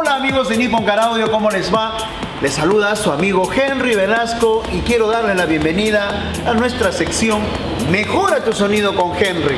Hola amigos de Nippon Car Audio, ¿cómo les va? Les saluda su amigo Henry Velasco y quiero darle la bienvenida a nuestra sección Mejora tu sonido con Henry.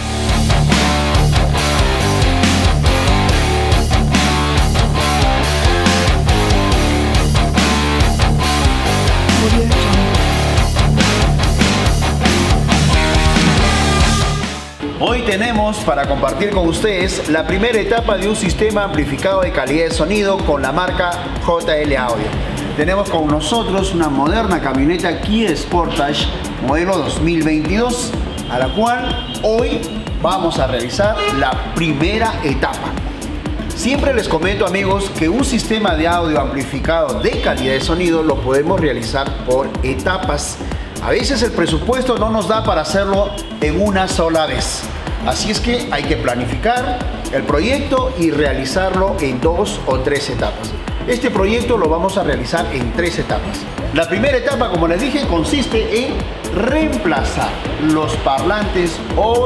Hoy tenemos para compartir con ustedes la primera etapa de un sistema amplificado de calidad de sonido con la marca JL Audio. Tenemos con nosotros una moderna camioneta Kia Sportage modelo 2022, a la cual hoy vamos a realizar la primera etapa. Siempre les comento, amigos, que un sistema de audio amplificado de calidad de sonido lo podemos realizar por etapas. A veces el presupuesto no nos da para hacerlo en una sola vez. Así es que hay que planificar el proyecto y realizarlo en 2 o 3 etapas. Este proyecto lo vamos a realizar en 3 etapas. La primera etapa, como les dije, consiste en reemplazar los parlantes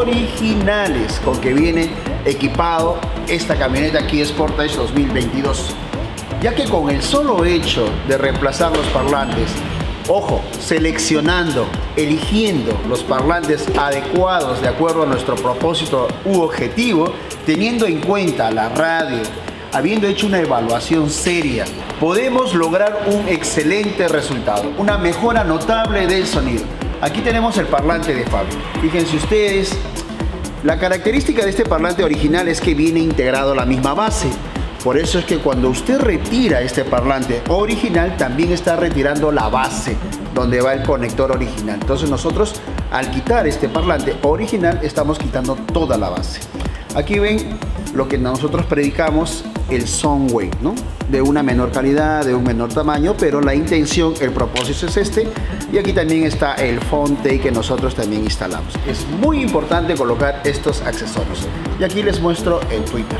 originales con que viene equipado esta camioneta Kia Sportage 2022. Ya que con el solo hecho de reemplazar los parlantes, ojo, seleccionando, eligiendo los parlantes adecuados de acuerdo a nuestro propósito u objetivo, teniendo en cuenta la radio, habiendo hecho una evaluación seria, podemos lograr un excelente resultado, una mejora notable del sonido. Aquí tenemos el parlante de fábrica. Fíjense ustedes, la característica de este parlante original es que viene integrado a la misma base. Por eso es que cuando usted retira este parlante original, también está retirando la base donde va el conector original. Entonces nosotros, al quitar este parlante original, estamos quitando toda la base. Aquí ven lo que nosotros predicamos, el Soundwave, ¿no? De una menor calidad, de un menor tamaño, pero la intención, el propósito es este. Y aquí también está el Fonte que nosotros también instalamos. Es muy importante colocar estos accesorios. Y aquí les muestro el Twitter.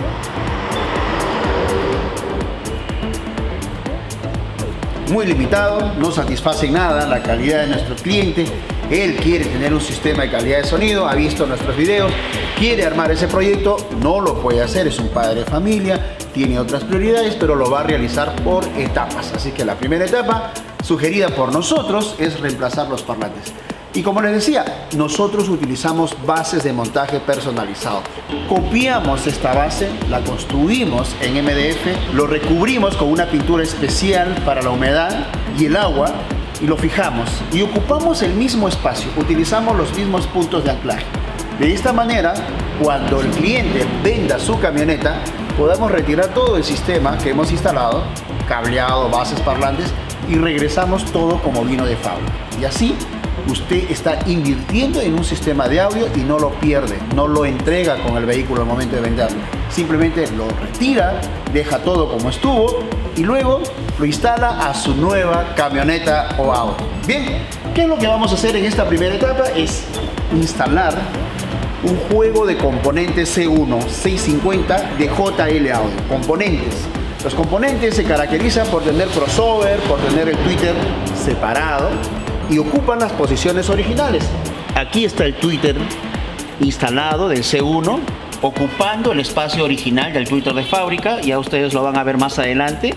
Muy limitado, no satisface en nada la calidad de nuestro cliente. Él quiere tener un sistema de calidad de sonido, ha visto nuestros videos, quiere armar ese proyecto, no lo puede hacer, es un padre de familia, tiene otras prioridades, pero lo va a realizar por etapas. Así que la primera etapa, sugerida por nosotros, es reemplazar los parlantes. Y como les decía, nosotros utilizamos bases de montaje personalizado. Copiamos esta base, la construimos en MDF, lo recubrimos con una pintura especial para la humedad y el agua y lo fijamos. Y ocupamos el mismo espacio, utilizamos los mismos puntos de anclaje. De esta manera, cuando el cliente venda su camioneta, podamos retirar todo el sistema que hemos instalado, cableado, bases, parlantes, y regresamos todo como vino de fábrica. Y así, usted está invirtiendo en un sistema de audio y no lo pierde, no lo entrega con el vehículo al momento de venderlo. Simplemente lo retira, deja todo como estuvo y luego lo instala a su nueva camioneta o auto. Bien, ¿qué es lo que vamos a hacer en esta primera etapa? Es instalar un juego de componentes C1 650 de JL Audio. Componentes. Los componentes se caracterizan por tener crossover, por tener el Twitter separado, y ocupan las posiciones originales. Aquí está el Twitter instalado del C1, ocupando el espacio original del Twitter de fábrica, ya ustedes lo van a ver más adelante.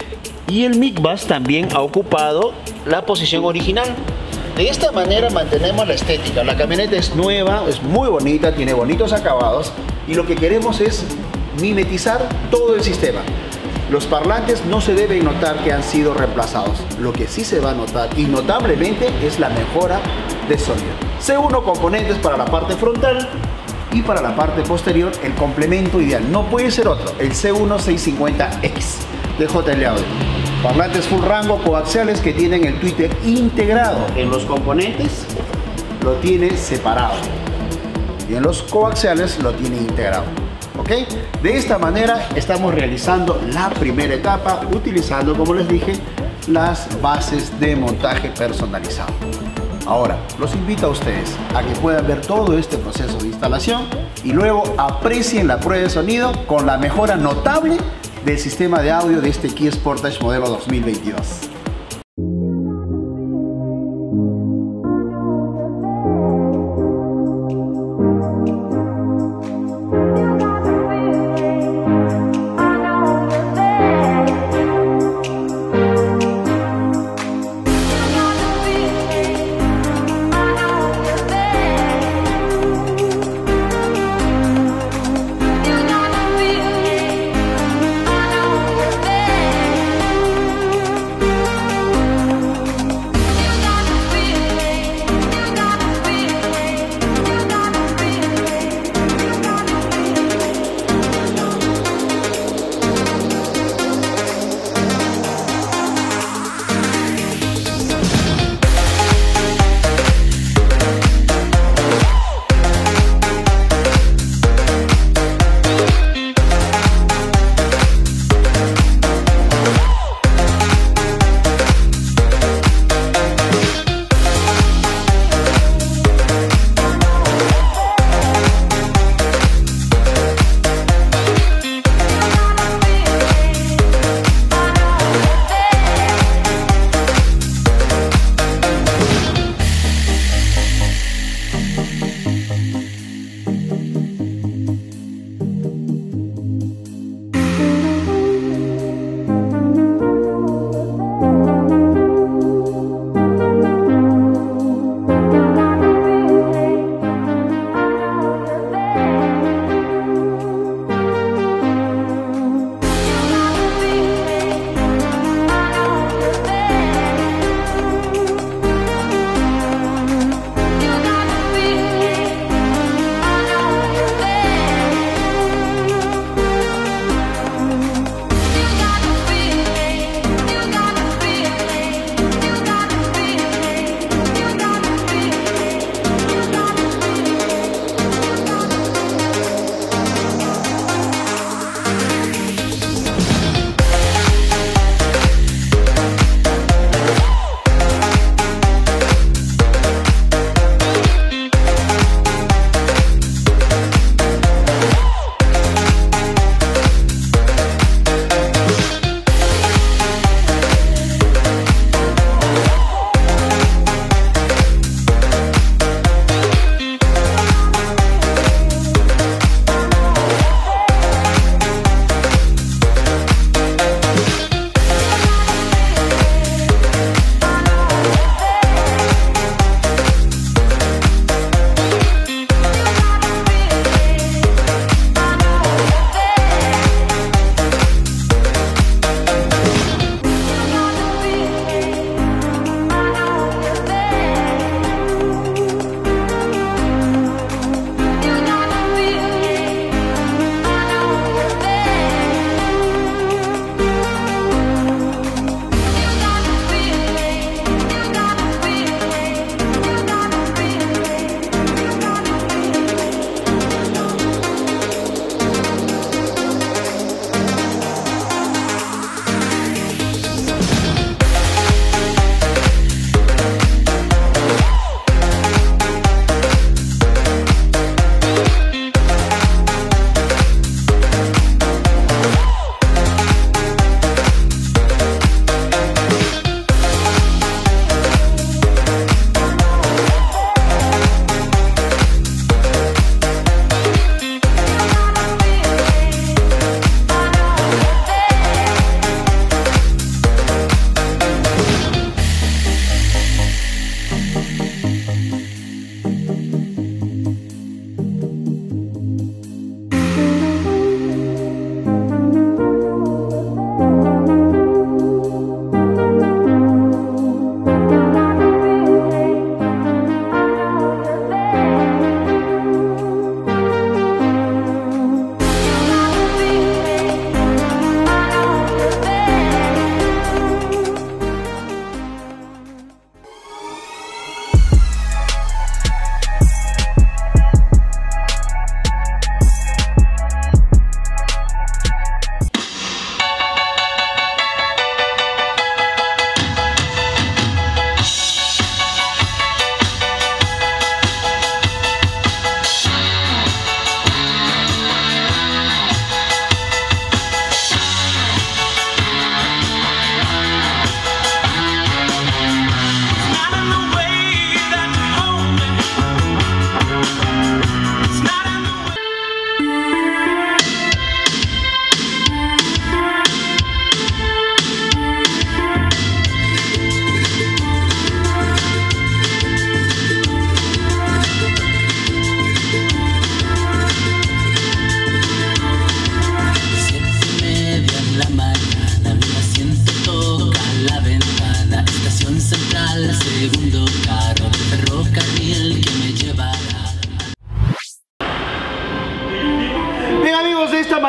Y el mic bus también ha ocupado la posición original. De esta manera mantenemos la estética. La camioneta es nueva, es muy bonita, tiene bonitos acabados y lo que queremos es mimetizar todo el sistema. Los parlantes no se deben notar que han sido reemplazados. Lo que sí se va a notar, y notablemente, es la mejora de sonido. C1 componentes para la parte frontal y para la parte posterior el complemento ideal. No puede ser otro, el C1 650X de JL Audio. Parlantes full rango coaxiales que tienen el Twitter integrado. En los componentes lo tiene separado y en los coaxiales lo tiene integrado. ¿Ok? De esta manera estamos realizando la primera etapa utilizando, como les dije, las bases de montaje personalizado. Ahora, los invito a ustedes a que puedan ver todo este proceso de instalación y luego aprecien la prueba de sonido con la mejora notable del sistema de audio de este Kia Sportage modelo 2022.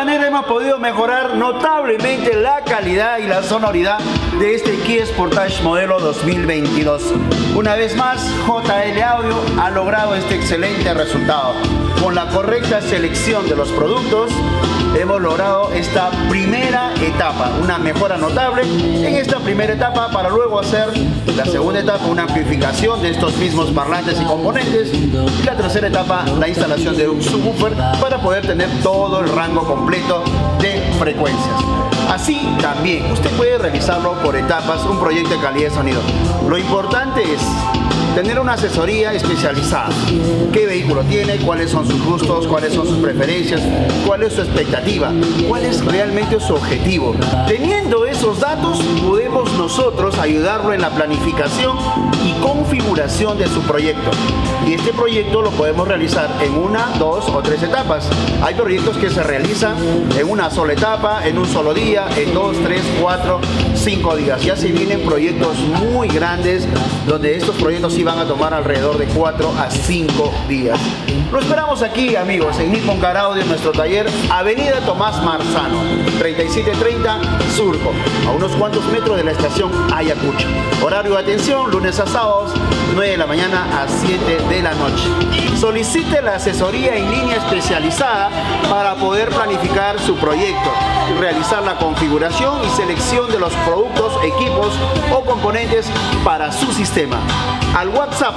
manera hemos podido mejorar notablemente la calidad y la sonoridad de este Kia Sportage modelo 2022. Una vez más, JL Audio ha logrado este excelente resultado. Con la correcta selección de los productos, hemos logrado esta primera etapa, una mejora notable en esta primera etapa, para luego hacer la segunda etapa, una amplificación de estos mismos parlantes y componentes, y la tercera etapa, la instalación de un subwoofer para poder tener todo el rango completo de frecuencias. Así también usted puede realizarlo por etapas, un proyecto de calidad de sonido. Lo importante es tener una asesoría especializada. ¿Qué vehículo tiene? ¿Cuáles son sus gustos? ¿Cuáles son sus preferencias? ¿Cuál es su expectativa? ¿Cuál es realmente su objetivo? Teniendo esos datos, podemos nosotros ayudarlo en la planificación y configuración de su proyecto. Y este proyecto lo podemos realizar en una, dos o tres etapas. Hay proyectos que se realizan en una sola etapa, en un solo día, en 2, 3, 4, 5 días. Ya se vienen proyectos muy grandes, donde estos proyectos sí van a tomar alrededor de 4 a 5 días. Lo esperamos aquí, amigos, en Nippon Car Audio, en nuestro taller, Avenida Tomás Marzano, 3730 Surco, a unos cuantos metros de la estación Ayacucho. Horario de atención, lunes a sábados, 9 de la mañana a 7 de la noche. Solicite la asesoría en línea especializada para poder planificar su proyecto, realizar la configuración y selección de los productos, equipos o componentes para su sistema. Al WhatsApp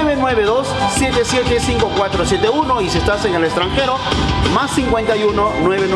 992-775471, y si estás en el extranjero, más 51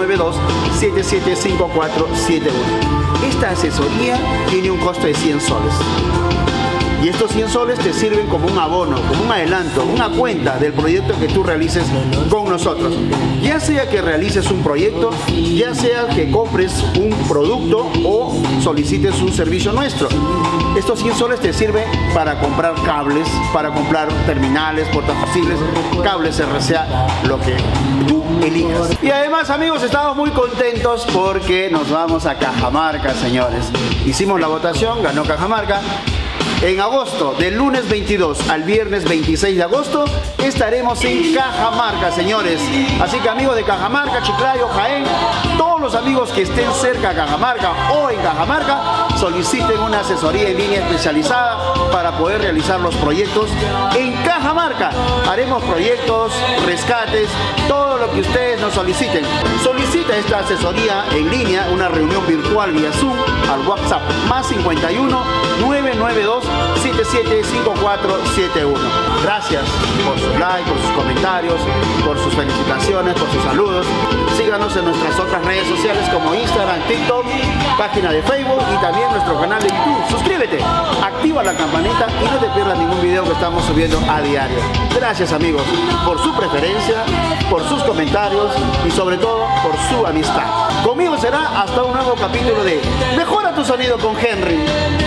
992-775471. Esta asesoría tiene un costo de 100 soles. Y estos 100 soles te sirven como un abono, como un adelanto, una cuenta del proyecto que tú realices con nosotros. Ya sea que realices un proyecto, ya sea que compres un producto o solicites un servicio nuestro. Estos 100 soles te sirven para comprar cables, para comprar terminales, portafusibles, cables RCA, lo que tú elijas. Y además, amigos, estamos muy contentos porque nos vamos a Cajamarca, señores. Hicimos la votación, ganó Cajamarca. En agosto, del lunes 22 al viernes 26 de agosto, estaremos en Cajamarca, señores. Así que, amigos de Cajamarca, Chiclayo, Jaén, todos los amigos que estén cerca de Cajamarca o en Cajamarca, soliciten una asesoría en línea especializada para poder realizar los proyectos en Cajamarca. Haremos proyectos, rescates, todo lo que ustedes nos soliciten. Solicita esta asesoría en línea, una reunión virtual vía Zoom, al WhatsApp más 51 992 775471. Gracias por sus likes, por sus comentarios, por sus felicitaciones, por sus saludos. Síganos en nuestras otras redes sociales como Instagram, TikTok, página de Facebook y también nuestro canal de YouTube. Suscríbete, activa la campanita y no te pierdas ningún video que estamos subiendo a diario. Gracias, amigos, por su preferencia, por sus comentarios y sobre todo por su amistad. Conmigo será hasta un nuevo capítulo de Mejora tu sonido con Henry.